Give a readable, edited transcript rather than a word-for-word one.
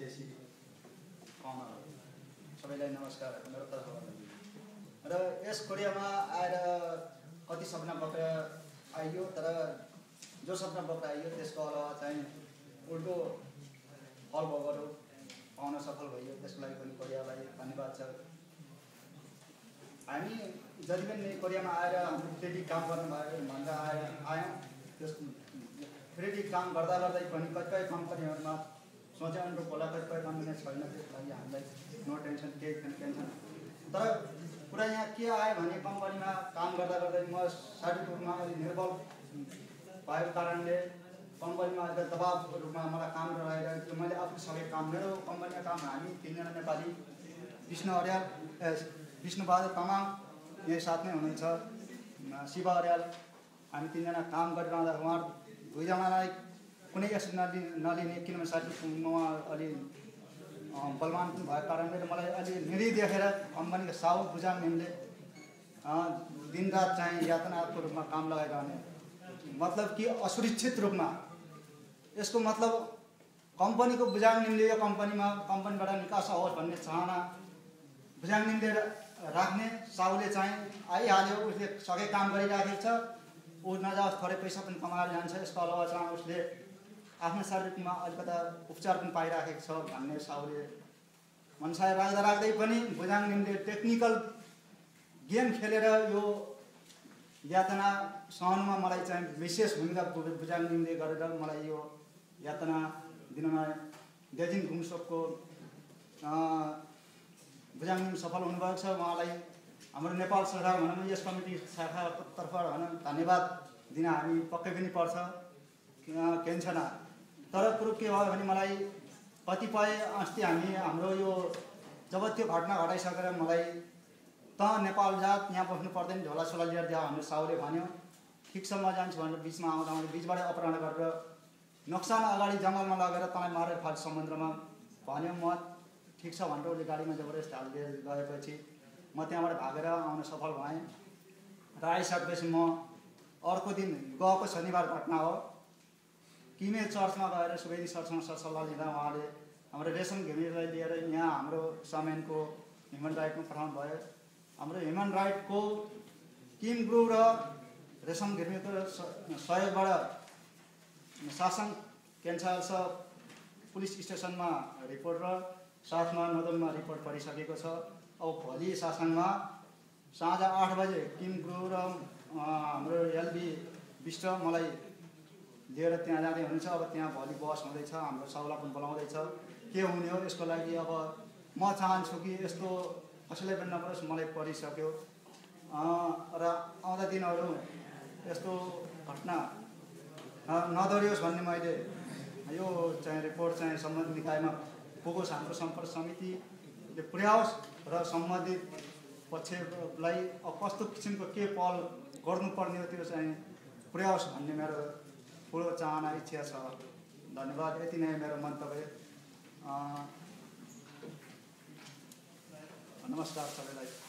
विदेशी पाहुनाहरू सबैलाई नमस्कार मेरो तर्फबाट। र यस कोरियामा आएर कति सपना बोकेर आइयो, तर जो सपना बोकेर आइयो त्यसको अलावा चाहिँ उल्टो फल भोगहरू पाउन सफल भइयो। त्यसको लागि पनि कोरियालाई धन्यवाद छ। हामी जति पनि कोरियामा आएर हाम्रो फेरि काम गर्नु भयो भनेर आयौँ। त्यस फेरि काम गर्दा गर्दै पनि कतिपय कम्पनीहरूमा सोचे अनुरूप होला, कतिपय कम्पनी छैन। त्यसको लागि हामीलाई नो टेन्सन, केही टेन्सन। तर कुरा यहाँ के आयो भने कम्पनीमा काम गर्दा गर्दै म शारीरिक रूपमा अलि निर्बल भएको कारणले कम्पनीमा अलिकति दबाव रूपमा मलाई काम गराइरहेको थियो। मैले आफू सबै काम, मेरो कम्पनीमा काम, हामी 3 जना नेपाली, विष्णु अर्याल, विष्णुबहादुर तामाङ यही साथमै हुनुहुन्छ, शिव अर्याल, हामी 3 जना काम गरिरहँदा उहाँ 2 जनालाई कुनै एक्सन नलिने, किनभने साथी उहाँ अलि बलवान पनि भएको कारणले मलाई अलि निरी देखेर कम्पनीको साहु बुझाङ नेमले दिनरात चाहिँ यातनाको रूपमा काम लगाइरहने, मतलब कि असुरक्षित रूपमा। यसको मतलब कम्पनीको बुझाङ निमले यो कम्पनीबाट निकास होस् भन्ने चाहना बुझाङ निमले राख्ने, साहुले चाहिँ आइहाल्यो, उसले सबै काम गरिराखेको छ, ऊ नजाओस्, थोरै पैसा पनि कमाएर जान्छ। यसको अलावा चाहिँ उसले आफ्नो शारीरिकमा अलिकता उपचार पनि पाइराखेको छ भन्ने साहुले मनसाय राख्दै पनि बुझाङ निमले टेक्निकल गेम खेलेर यो यातना सहनुमा मलाई चाहिँ विशेष भूमिका बुझाङ निमले गरेर मलाई यो यातना दिनमा डेजिङ गुमसोकको बुझाङ निम सफल हुनुभएको छ। उहाँलाई हाम्रो नेपाल सरकार भनौँ, यस कमिटी शाखाको तर्फबाट भनौँ धन्यवाद दिन हामी पक्कै पनि पर्छ, केही छैन। तर कुरो के भयो भने मलाई कतिपय अस्ति हाम्रो यो जब त्यो घटना घटाइसकेर मलाई त नेपाल जात, यहाँ बस्नु पर्दैन, झोलासोला लिएर दियो हाम्रो साहुले भन्यो। ठिक छ म जान्छु भनेर बिचमा आउँदा बिचबाट अपहरण गरेर नक्सान अगाडि जङ्गलमा लगेर तँलाई मारेर फाल्छ समुद्रमा भन्यो। म ठिक छ भनेर उसले गाडीमा जबरजस्ती हालिदिएर गएपछि म त्यहाँबाट भागेर आउन सफल भएँ। र आइसकेपछि म अर्को दिन गएको शनिबार घटना हो, किमे चर्चमा गएर सुवेदी सरसँग सरसल्लाह लिँदा उहाँले हाम्रो रेशम घिमिरेलाई लिएर यहाँ हाम्रो सामानको ह्युमन राइटमा पठाउनु भयो। हाम्रो ह्युमन राइटको किम ग्रुप र रेशम घिमिरेको सहयोगबाट शासन केन्साल्स पुलिस स्टेसनमा रिपोर्ट र साथमा नदनमा रिपोर्ट परिसकेको छ। अब भोलि शासनमा साँझ 8 बजे किम ग्रुप र हाम्रो एलबी विष्ट मलाई लिएर त्यहाँ जाँदै हुनुहुन्छ। अब त्यहाँ भोलि बस हुँदैछ, हाम्रो साहुलाई पनि बोलाउँदैछ। के हुने हो यसको लागि अब म चाहन्छु कि यस्तो कसैलाई पनि नपरोस्, मलाई परिसक्यो। र आउँदा दिनहरू यस्तो घटना नदोहोरियोस् भन्ने मैले यो चाहिँ रिपोर्ट चाहिँ सम्बन्धित निकायमा पुगोस्, हाम्रो सम्पर्क समितिले पुर्याओस् र सम्बन्धित पक्षलाई कस्तो किसिमको के पहल गर्नुपर्ने हो त्यो चाहिँ पुर्याओस् भन्ने मेरो ठुलो चाहना, इच्छा छ। धन्यवाद। यति नै मेरो मन्तव्य। नमस्कार सबैलाई।